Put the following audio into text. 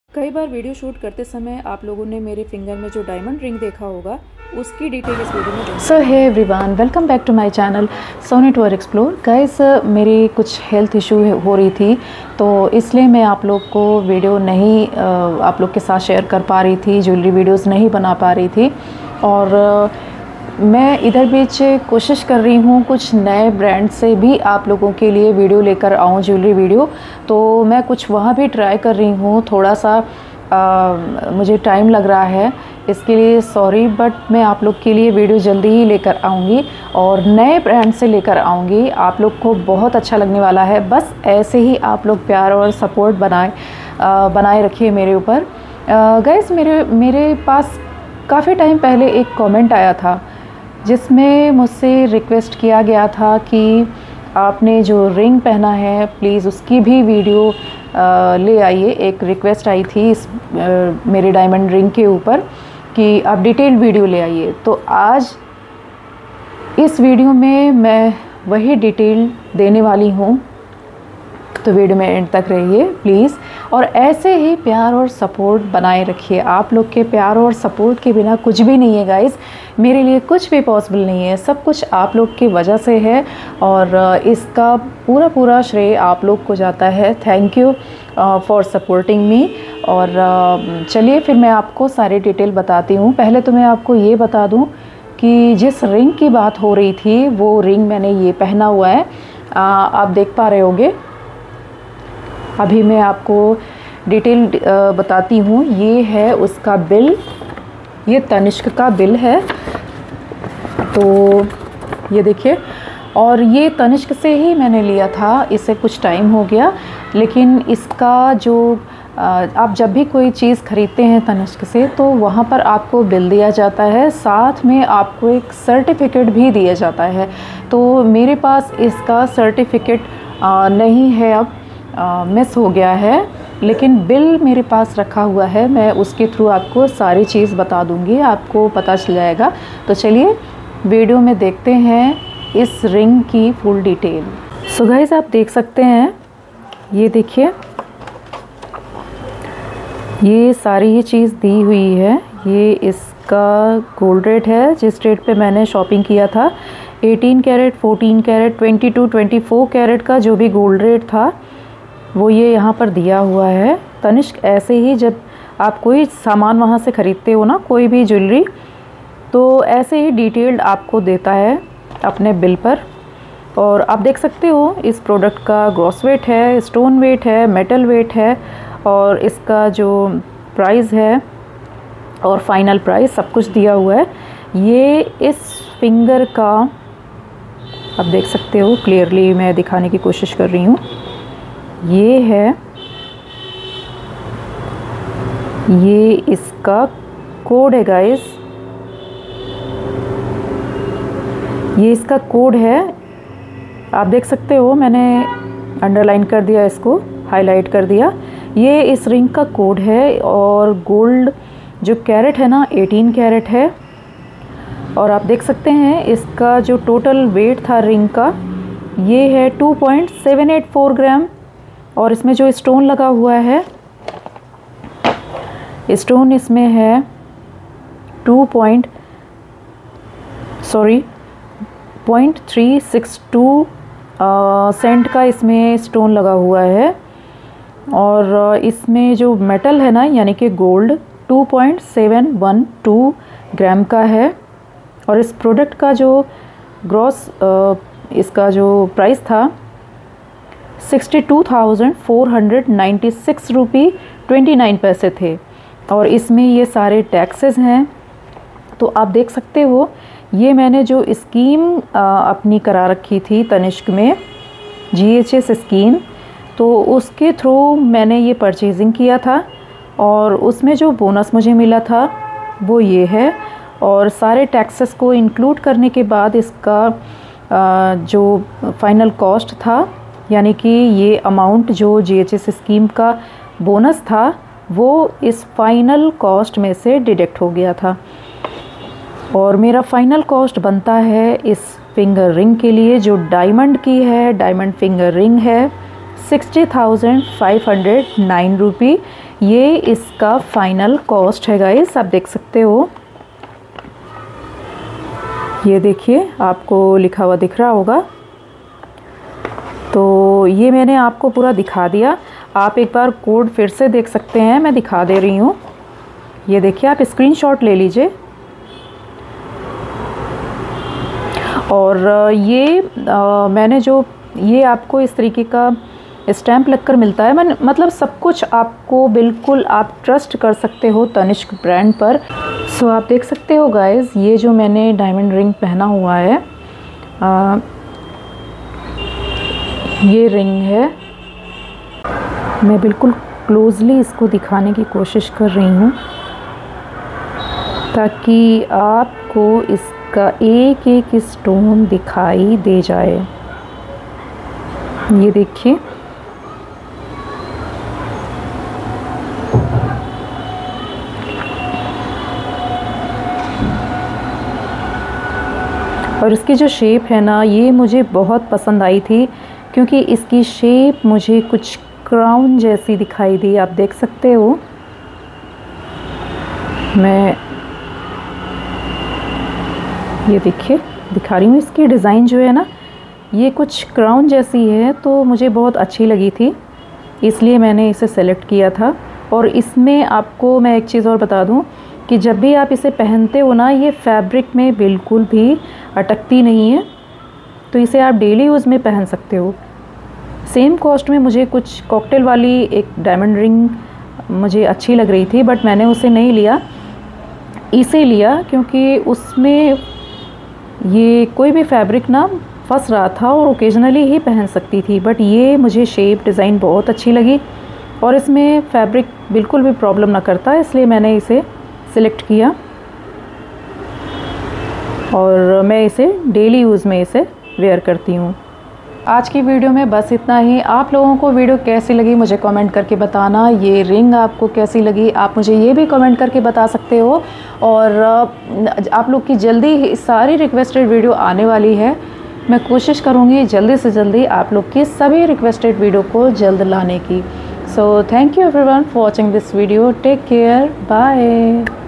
कई बार video shoot करते समय आप लोगों ने मेरे फिंगर में जो डायमंड रिंग देखा होगा उसकी डिटेल इस वीडियो में। So hey everyone, welcome back to my channel Soni Tour Explore. Guys, मेरी कुछ हेल्थ इशू हो रही थी, तो इसलिए मैं आप लोग को वीडियो नहीं आप लोग के साथ शेयर कर पा रही थी, ज्वेलरी वीडियोस नहीं बना पा रही थी। और मैं इधर बीच कोशिश कर रही हूँ कुछ नए ब्रांड से भी आप लोगों के लिए वीडियो लेकर आऊँ, ज्वेलरी वीडियो। तो मैं कुछ वहाँ भी ट्राई कर रही हूँ, थोड़ा सा मुझे टाइम लग रहा है, इसके लिए सॉरी, बट मैं आप लोग के लिए वीडियो जल्दी ही लेकर आऊँगी और नए ब्रांड से लेकर आऊँगी। आप लोग को बहुत अच्छा लगने वाला है। बस ऐसे ही आप लोग प्यार और सपोर्ट बनाए रखिए मेरे ऊपर। गाइस, मेरे पास काफ़ी टाइम पहले एक कमेंट आया था जिसमें मुझसे रिक्वेस्ट किया गया था कि आपने जो रिंग पहना है प्लीज़ उसकी भी वीडियो ले आइए। एक रिक्वेस्ट आई थी इस मेरे डायमंड रिंग के ऊपर कि आप डिटेल्ड वीडियो ले आइए। तो आज इस वीडियो में मैं वही डिटेल देने वाली हूँ, तो वीडियो में एंड तक रहिए प्लीज़। और ऐसे ही प्यार और सपोर्ट बनाए रखिए। आप लोग के प्यार और सपोर्ट के बिना कुछ भी नहीं है गाइस, मेरे लिए कुछ भी पॉसिबल नहीं है। सब कुछ आप लोग की वजह से है और इसका पूरा श्रेय आप लोग को जाता है। Thank you for supporting me. और चलिए फिर मैं आपको सारी डिटेल बताती हूँ। पहले तो मैं आपको ये बता दूँ कि जिस रिंग की बात हो रही थी वो रिंग मैंने ये पहना हुआ है, आप देख पा रहे होंगे। अभी मैं आपको डिटेल बताती हूँ। ये है उसका बिल, ये तनिष्क का बिल है, तो ये देखिए। और ये तनिष्क से ही मैंने लिया था, इसे कुछ टाइम हो गया, लेकिन इसका जो आप जब भी कोई चीज़ ख़रीदते हैं तनिष्क से तो वहाँ पर आपको बिल दिया जाता है, साथ में आपको एक सर्टिफिकेट भी दिया जाता है। तो मेरे पास इसका सर्टिफिकेट नहीं है, अब मिस हो गया है, लेकिन बिल मेरे पास रखा हुआ है। मैं उसके थ्रू आपको सारी चीज़ बता दूंगी, आपको पता चल जाएगा। तो चलिए वीडियो में देखते हैं इस रिंग की फुल डिटेल। सो गाइस, आप देख सकते हैं, ये देखिए, ये सारी ये चीज़ दी हुई है। ये इसका गोल्ड रेट है, जिस रेट पे मैंने शॉपिंग किया था। 18 कैरेट, 14 कैरेट, 22, 24 कैरेट का जो भी गोल्ड रेट था वो ये यहाँ पर दिया हुआ है। तनिष्क ऐसे ही जब आप कोई सामान वहाँ से ख़रीदते हो ना, कोई भी ज्वेलरी, तो ऐसे ही डिटेल्ड आपको देता है अपने बिल पर। और आप देख सकते हो इस प्रोडक्ट का ग्रॉस वेट है, स्टोन वेट है, मेटल वेट है, और इसका जो प्राइस है और फाइनल प्राइस सब कुछ दिया हुआ है। ये इस फिंगर का आप देख सकते हो, क्लियरली मैं दिखाने की कोशिश कर रही हूँ। ये है, ये इसका कोड है गाइस, ये इसका कोड है। आप देख सकते हो, मैंने अंडरलाइन कर दिया, इसको हाईलाइट कर दिया। ये इस रिंग का कोड है। और गोल्ड जो कैरेट है ना, 18 कैरेट है। और आप देख सकते हैं इसका जो टोटल वेट था रिंग का, ये है 2.784 ग्राम। और इसमें जो स्टोन लगा हुआ है, स्टोन इसमें है 0.362 सेंट का इसमें स्टोन लगा हुआ है। और इसमें जो मेटल है ना, यानी कि गोल्ड, 2.712 ग्राम का है। और इस प्रोडक्ट का जो ग्रॉस इसका जो प्राइस था 62,496 रुपी 29 पैसे थे। और इसमें ये सारे टैक्सेस हैं। तो आप देख सकते हो, ये मैंने जो स्कीम अपनी करा रखी थी तनिष्क में, GHS स्कीम, तो उसके थ्रू मैंने ये परचेजिंग किया था। और उसमें जो बोनस मुझे मिला था वो ये है। और सारे टैक्सेस को इंक्लूड करने के बाद इसका जो फाइनल कॉस्ट था, यानी कि ये अमाउंट जो GHS स्कीम का बोनस था, वो इस फाइनल कॉस्ट में से डिडक्ट हो गया था। और मेरा फाइनल कॉस्ट बनता है इस फिंगर रिंग के लिए, जो डायमंड की है, डायमंड फिंगर रिंग है, 60,509 रुपी। ये इसका फाइनल कॉस्ट है गाइस, आप देख सकते हो। ये देखिए, आपको लिखा हुआ दिख रहा होगा। तो ये मैंने आपको पूरा दिखा दिया। आप एक बार कोड फिर से देख सकते हैं, मैं दिखा दे रही हूँ। ये देखिए, आप स्क्रीनशॉट ले लीजिए। और ये मैंने जो ये आपको इस तरीके का स्टैम्प लगकर मिलता है, मतलब सब कुछ आपको बिल्कुल आप ट्रस्ट कर सकते हो तनिष्क ब्रांड पर। सो आप देख सकते हो गाइस, ये जो मैंने डायमंड रिंग पहना हुआ है, ये रिंग है। मैं बिल्कुल क्लोजली इसको दिखाने की कोशिश कर रही हूँ ताकि आपको इसका एक एक स्टोन दिखाई दे जाए। ये देखिए, और इसकी जो शेप है ना, ये मुझे बहुत पसंद आई थी क्योंकि इसकी शेप मुझे कुछ क्राउन जैसी दिखाई दी। आप देख सकते हो, मैं ये देखिए दिखा रही हूँ। इसकी डिज़ाइन जो है ना, ये कुछ क्राउन जैसी है, तो मुझे बहुत अच्छी लगी थी, इसलिए मैंने इसे सेलेक्ट किया था। और इसमें आपको मैं एक चीज़ और बता दूँ कि जब भी आप इसे पहनते हो ना, ये फैब्रिक में बिल्कुल भी अटकती नहीं है, तो इसे आप डेली यूज़ में पहन सकते हो। सेम कॉस्ट में मुझे कुछ कॉकटेल वाली एक डायमंड रिंग मुझे अच्छी लग रही थी, बट मैंने उसे नहीं लिया। इसे लिया क्योंकि उसमें ये कोई भी फैब्रिक ना फंस रहा था और ओकेजनली ही पहन सकती थी, बट ये मुझे शेप डिज़ाइन बहुत अच्छी लगी और इसमें फैब्रिक बिल्कुल भी प्रॉब्लम ना करता, इसलिए मैंने इसे सिलेक्ट किया और मैं इसे डेली यूज़ में इसे वेयर करती हूँ। आज की वीडियो में बस इतना ही। आप लोगों को वीडियो कैसी लगी मुझे कमेंट करके बताना। ये रिंग आपको कैसी लगी आप मुझे ये भी कमेंट करके बता सकते हो। और आप लोग की जल्दी ही सारी रिक्वेस्टेड वीडियो आने वाली है। मैं कोशिश करूँगी जल्दी से जल्दी आप लोग की सभी रिक्वेस्टेड वीडियो को जल्द लाने की। So thank you everyone for watching this video. Take care, bye.